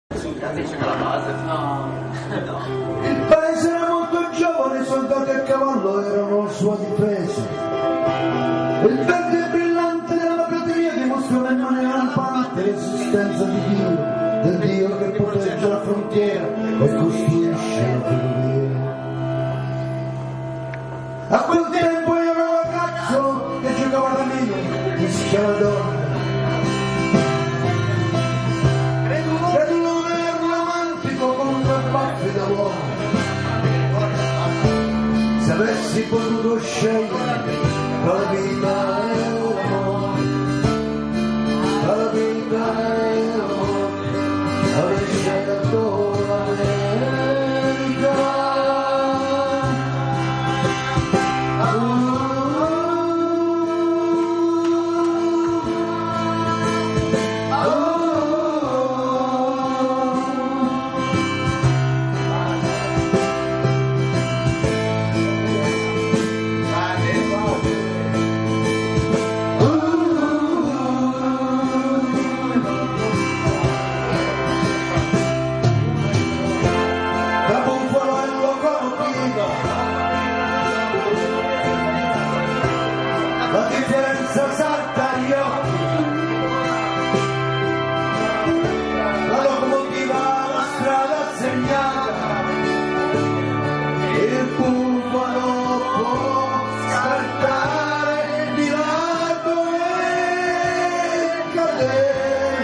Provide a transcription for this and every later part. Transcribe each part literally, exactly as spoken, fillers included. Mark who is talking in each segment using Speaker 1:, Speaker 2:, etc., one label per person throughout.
Speaker 1: Il paese era molto giovane, i soldati a cavallo erano a sua difesa. Il verde brillante della prateria dimostrava in maniera lampante l'esistenza di Dio, del Dio che protegge la frontiera e costruisce la ferrovia. A quel tempo io ero un ragazzo che giocava da meno, rischia la donna. Credulo era romantico con tre baffi da uomo. Se avessi potuto scegliere tra la vita e l'amore, tra la vita e l'amore, avrei scelto l'America. La differenza salta agli occhi, la locomotiva la strada segnata, il bufalo può scartare di lato e cadere.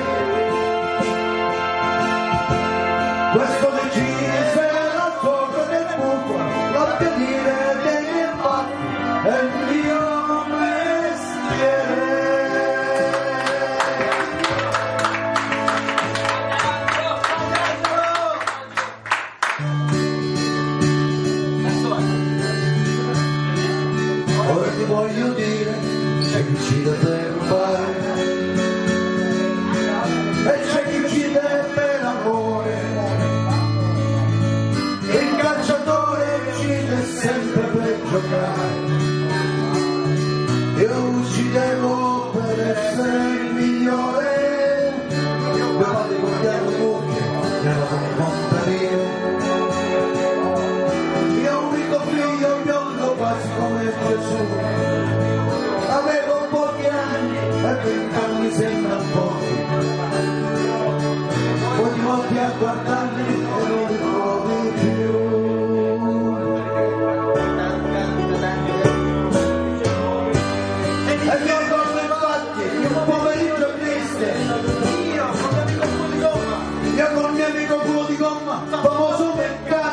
Speaker 1: Questo decise la forza del bufalo, l'obbedire degli infatti è il mio ora ti voglio dire, c'è chi uccide per fare e c'è chi uccide per amore. Il calciatore uccide sempre per giocare. Io uccidevo per essere il migliore. Mio padre guardava le mucche nella compagnia. Mio unico figlio biondo quasi come Gesù. Avevo pochi anni e vent'anni sembra pochi. Poi ti volti a guardarli e non li trovi più. E mi ricordo infatti che un pomeriggio triste io con il mio amico Culo di Gomma, famoso mercato.